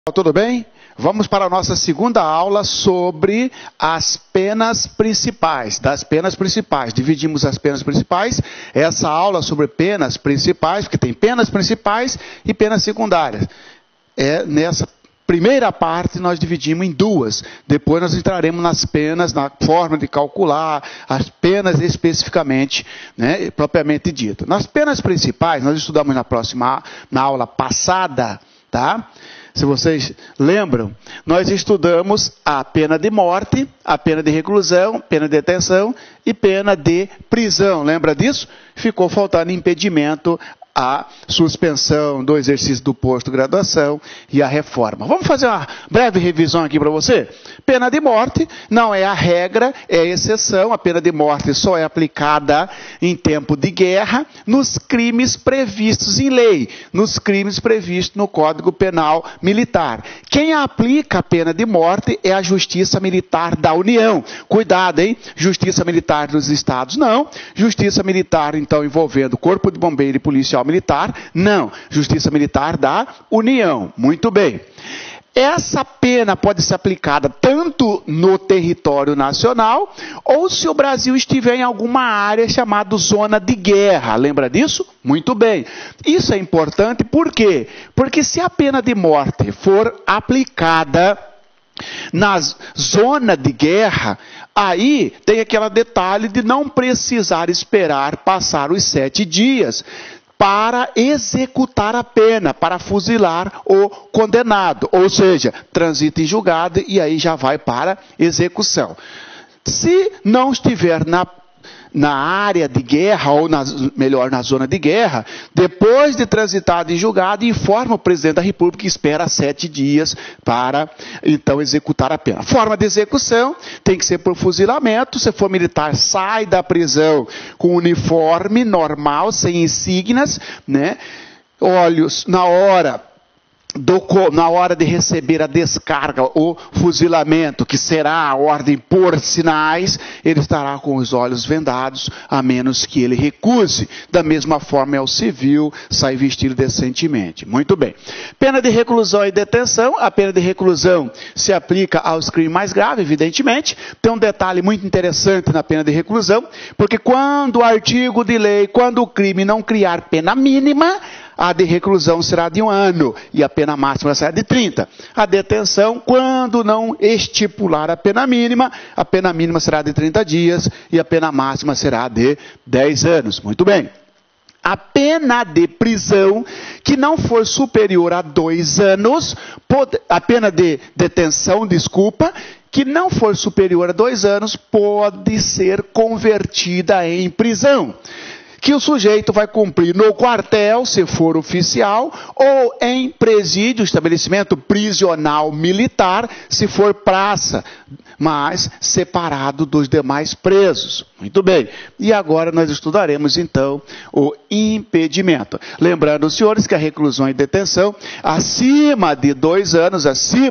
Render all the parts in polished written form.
Tudo bem? Vamos para a nossa segunda aula sobre as penas principais. Das penas principais. Dividimos as penas principais. Essa aula sobre penas principais, porque tem penas principais e penas secundárias. Nessa primeira parte nós dividimos em duas. Depois nós entraremos nas penas, na forma de calcular as penas especificamente, né, propriamente dita. Nas penas principais, nós estudamos na aula passada, tá? Se vocês lembram, nós estudamos a pena de morte, a pena de reclusão, pena de detenção e pena de prisão. Lembra disso? Ficou faltando impedimento, a suspensão do exercício do posto de graduação e a reforma. Vamos fazer uma breve revisão aqui para você? Pena de morte não é a regra, é a exceção. A pena de morte só é aplicada em tempo de guerra nos crimes previstos em lei, nos crimes previstos no Código Penal Militar. Quem aplica a pena de morte é a Justiça Militar da União. Cuidado, hein? Justiça Militar dos Estados, não. Justiça Militar, então, envolvendo Corpo de Bombeiro e Policial Militar, não. Justiça Militar da União. Muito bem. Essa pena pode ser aplicada tanto no território nacional ou se o Brasil estiver em alguma área chamada zona de guerra. Lembra disso? Muito bem. Isso é importante por quê? Porque se a pena de morte for aplicada na zona de guerra, aí tem aquele detalhe de não precisar esperar passar os 7 dias para executar a pena, para fuzilar o condenado. Ou seja, transita em julgado e aí já vai para execução. Se não estiver na área de guerra, ou melhor, na zona de guerra, depois de transitado em julgado, informa o presidente da República que espera 7 dias para, então, executar a pena. Forma de execução tem que ser por fuzilamento. Se for militar, sai da prisão com uniforme normal, sem insígnias, né? Olhos na hora de receber a descarga, o fuzilamento, que será a ordem por sinais, ele estará com os olhos vendados, a menos que ele recuse. Da mesma forma é o civil, sai vestido decentemente. Muito bem. Pena de reclusão e detenção. A pena de reclusão se aplica aos crimes mais graves, evidentemente. Tem um detalhe muito interessante na pena de reclusão, porque quando o artigo de lei, quando o crime não criar pena mínima, a de reclusão será de 1 ano e a pena máxima será de 30. A detenção, quando não estipular a pena mínima será de 30 dias e a pena máxima será de 10 anos. Muito bem. A pena de prisão, que não for superior a 2 anos, a pena de detenção, que não for superior a 2 anos, pode ser convertida em prisão, que o sujeito vai cumprir no quartel, se for oficial, ou em presídio, estabelecimento prisional militar, se for praça, mas separado dos demais presos. Muito bem. E agora nós estudaremos, então, o impedimento. Lembrando, senhores, que a reclusão e detenção, acima de 2 anos,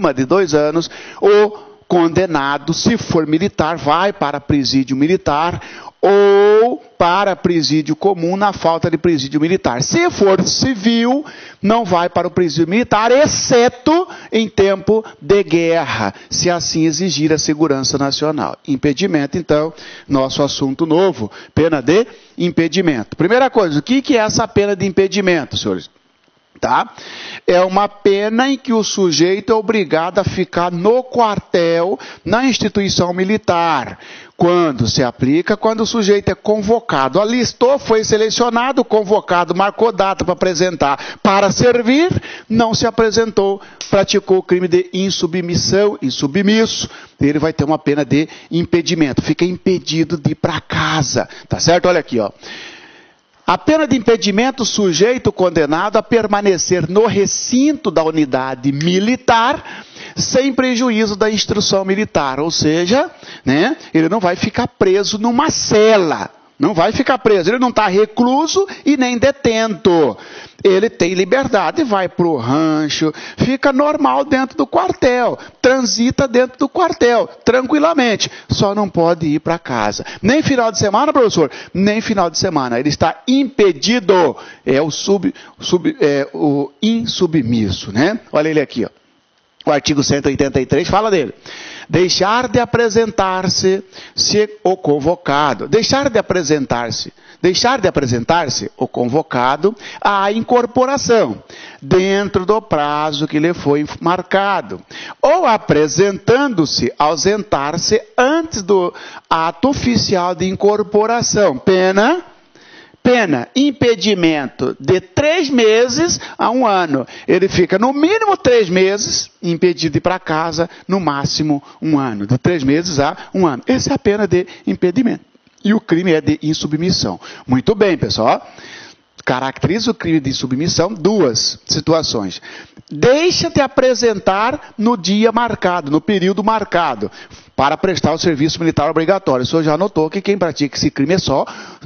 o condenado, se for militar, vai para presídio militar, ou para presídio comum na falta de presídio militar. Se for civil, não vai para o presídio militar, exceto em tempo de guerra, se assim exigir a segurança nacional. Impedimento, então, nosso assunto novo, pena de impedimento. Primeira coisa, o que é essa pena de impedimento, senhores? Tá? É uma pena em que o sujeito é obrigado a ficar no quartel, na instituição militar. Quando se aplica? Quando o sujeito é convocado. Alistou, foi selecionado, convocado, marcou data para apresentar para servir, não se apresentou, praticou o crime de insubmissão, insubmisso, ele vai ter uma pena de impedimento. Fica impedido de ir para casa. Tá certo? Olha aqui, ó. A pena de impedimento, sujeito condenado a permanecer no recinto da unidade militar, sem prejuízo da instrução militar. Ou seja, né, ele não vai ficar preso numa cela. Não vai ficar preso. Ele não está recluso e nem detento. Ele tem liberdade, vai para o rancho, fica normal dentro do quartel, transita dentro do quartel, tranquilamente. Só não pode ir para casa. Nem final de semana, professor? Nem final de semana. Ele está impedido. É o insubmisso, né? Olha ele aqui, ó. O artigo 183 fala dele. Deixar de apresentar-se o convocado. Deixar de apresentar-se o convocado à incorporação, dentro do prazo que lhe foi marcado. Ou apresentando-se, ausentar-se antes do ato oficial de incorporação. Pena, impedimento de 3 meses a 1 ano. Ele fica no mínimo 3 meses impedido de ir para casa, no máximo 1 ano. De 3 meses a 1 ano. Essa é a pena de impedimento. E o crime é de insubmissão. Muito bem, pessoal. Caracteriza o crime de insubmissão 2 situações. Deixa de apresentar no dia marcado, no período marcado, para prestar o serviço militar obrigatório. O senhor já notou que quem pratica esse crime é só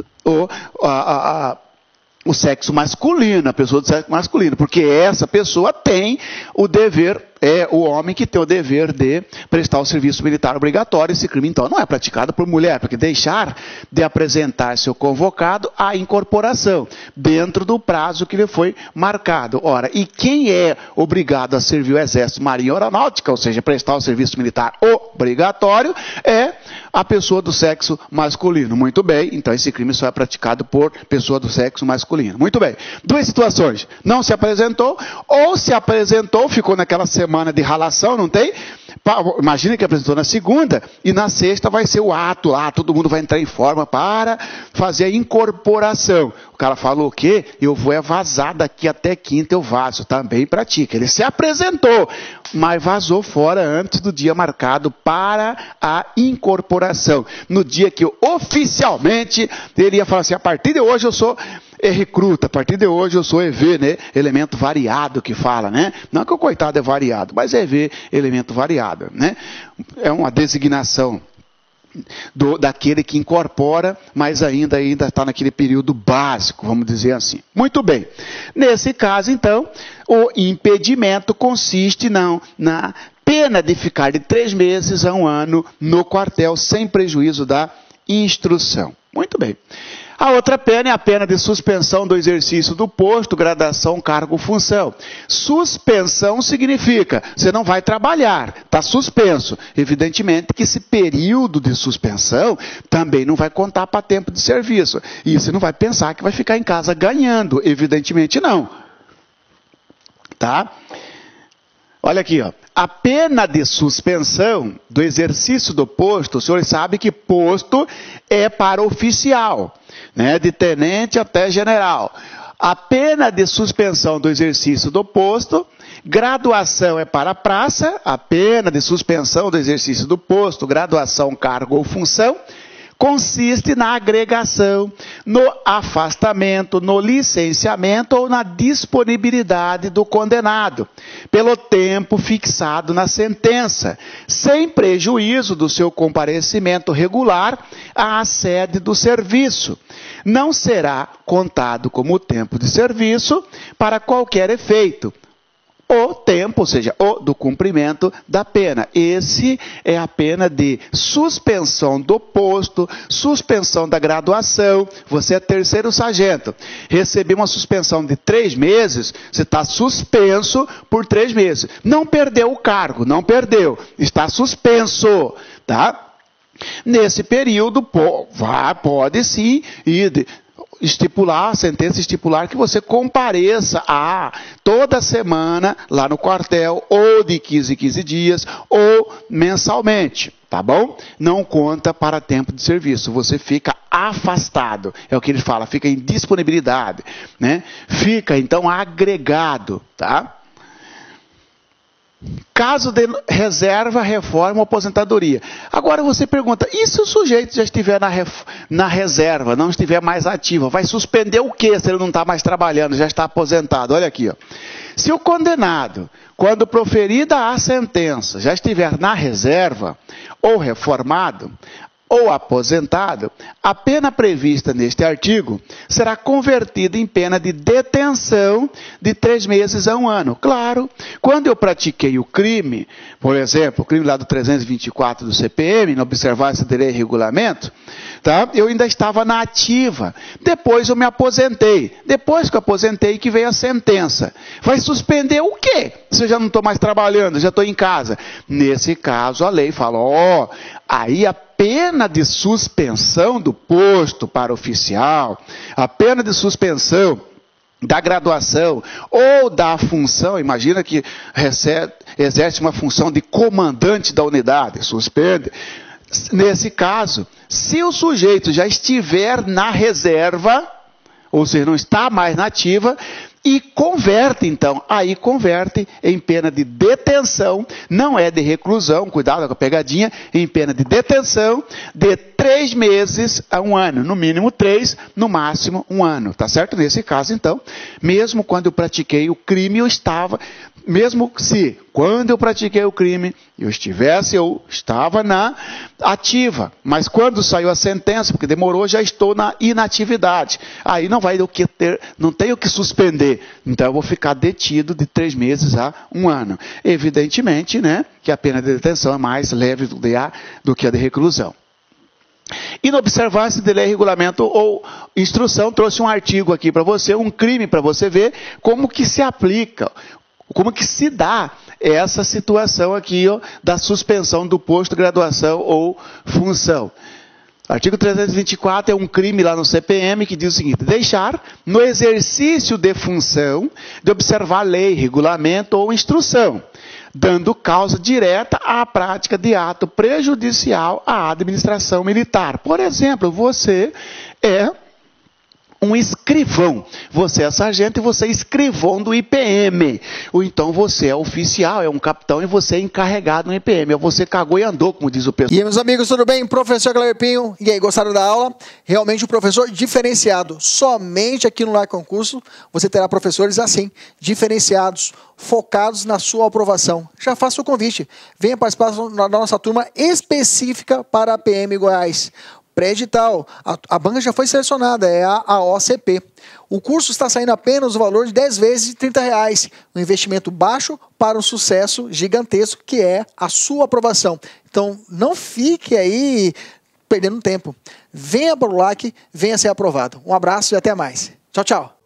o sexo masculino, a pessoa do sexo masculino, porque essa pessoa tem o dever, é o homem que tem o dever de prestar o serviço militar obrigatório. Esse crime, então, não é praticado por mulher, porque deixar de apresentar seu convocado à incorporação, dentro do prazo que lhe foi marcado. Ora, e quem é obrigado a servir o Exército, Marinha ou Aeronáutica, ou seja, prestar o serviço militar obrigatório, é a pessoa do sexo masculino. Muito bem, então esse crime só é praticado por pessoa do sexo masculino. Muito bem. 2 situações. Não se apresentou, ou se apresentou, ficou naquela semana de ralação, não tem? Imagina que apresentou na segunda, e na sexta vai ser o ato lá, todo mundo vai entrar em forma para fazer a incorporação. O cara falou o quê? Eu vou vazar daqui até quinta, eu vazo. Também pratica. Ele se apresentou, mas vazou fora antes do dia marcado para a incorporação. No dia que oficialmente ele ia falar assim, a partir de hoje eu sou recruta, a partir de hoje eu sou EV, né? Elemento variado que fala, né? Não que o coitado é variado, mas EV, elemento variado, né? É uma designação daquele que incorpora, mas ainda está naquele período básico, vamos dizer assim. Muito bem. Nesse caso, então, o impedimento consiste na pena de ficar de 3 meses a 1 ano no quartel, sem prejuízo da instrução. Muito bem. A outra pena é a pena de suspensão do exercício do posto, graduação, cargo, função. Suspensão significa, você não vai trabalhar, está suspenso. Evidentemente que esse período de suspensão também não vai contar para tempo de serviço. E você não vai pensar que vai ficar em casa ganhando, evidentemente não. Tá? Olha aqui, ó. A pena de suspensão do exercício do posto, os senhores sabem que posto é para oficial, né, de tenente até general. A pena de suspensão do exercício do posto, graduação é para praça, a pena de suspensão do exercício do posto, graduação, cargo ou função, consiste na agregação, no afastamento, no licenciamento ou na disponibilidade do condenado, pelo tempo fixado na sentença, sem prejuízo do seu comparecimento regular à sede do serviço. Não será contado como tempo de serviço para qualquer efeito. O tempo, ou seja, o do cumprimento da pena. Esse é a pena de suspensão do posto, suspensão da graduação. Você é 3º sargento. Recebeu uma suspensão de 3 meses, você está suspenso por 3 meses. Não perdeu o cargo, não perdeu. Está suspenso, tá? Nesse período, pode sim ir estipular, a sentença estipular que você compareça toda semana lá no quartel, ou de 15 em 15 dias, ou mensalmente, tá bom? Não conta para tempo de serviço, você fica afastado, é o que ele fala, fica em disponibilidade, né? Fica, então, agregado, tá? Caso de reserva, reforma ou aposentadoria. Agora você pergunta, e se o sujeito já estiver na reserva, não estiver mais ativo, vai suspender o quê se ele não está mais trabalhando, já está aposentado? Olha aqui, ó. Se o condenado, quando proferida a sentença, já estiver na reserva ou reformado, ou aposentado, a pena prevista neste artigo será convertida em pena de detenção de 3 meses a 1 ano. Claro, quando eu pratiquei o crime, por exemplo, o crime lá do 324 do CPM, na observância de lei e regulamento, tá? Eu ainda estava na ativa. Depois eu me aposentei. Depois que eu aposentei que veio a sentença. Vai suspender o quê? Se eu já não estou mais trabalhando, já estou em casa. Nesse caso, a lei fala, aí a pena de suspensão do posto para oficial, a pena de suspensão da graduação ou da função, imagina que exerce uma função de comandante da unidade, suspende. Nesse caso, se o sujeito já estiver na reserva, ou seja, não está mais na ativa, e converte, então, aí converte em pena de detenção, não é de reclusão, cuidado com a pegadinha, em pena de detenção de 3 meses a 1 ano, no mínimo 3, no máximo 1 ano, tá certo? Nesse caso, então, mesmo quando eu pratiquei o crime, eu estava, mesmo se, quando eu pratiquei o crime, eu estava na ativa, mas quando saiu a sentença, porque demorou, já estou na inatividade, aí não vai não tenho que suspender, então eu vou ficar detido de 3 meses a 1 ano. Evidentemente, né, que a pena de detenção é mais leve do que a de reclusão. E na observância de lei, regulamento ou instrução, trouxe um artigo aqui para você, um crime para você ver como que se aplica, como que se dá essa situação aqui da suspensão do posto, graduação ou função. Artigo 324 é um crime lá no CPM que diz o seguinte: deixar no exercício de função de observar lei, regulamento ou instrução, dando causa direta à prática de ato prejudicial à administração militar. Por exemplo, você é um escrivão. Você é sargento e você é escrivão do IPM. Ou então você é oficial, é um capitão e você é encarregado no IPM. Ou você cagou e andou, como diz o pessoal. E aí, meus amigos, tudo bem? Professor Cleber Pinho. E aí, gostaram da aula? Realmente um professor diferenciado. Somente aqui no Lar Concurso você terá professores assim, diferenciados, focados na sua aprovação. Já faça o convite. Venha participar da nossa turma específica para a PM Goiás. Pré-edital, a banca já foi selecionada, é a OCP. O curso está saindo apenas o valor de 10 vezes de R$30. Um investimento baixo para um sucesso gigantesco, que é a sua aprovação. Então, não fique aí perdendo tempo. Venha para o LAC, venha ser aprovado. Um abraço e até mais. Tchau, tchau.